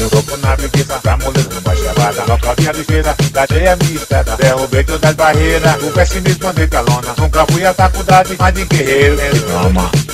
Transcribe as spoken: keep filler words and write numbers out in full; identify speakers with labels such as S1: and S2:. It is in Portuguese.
S1: Eu toco na preguiça, pra moleza numa chavada. Local de ligeira, cadê a minha estrada? Derrubei todas as barreiras, o pessimismo andei calona. Nunca fui à faculdade, mas de guerreiro. Calma.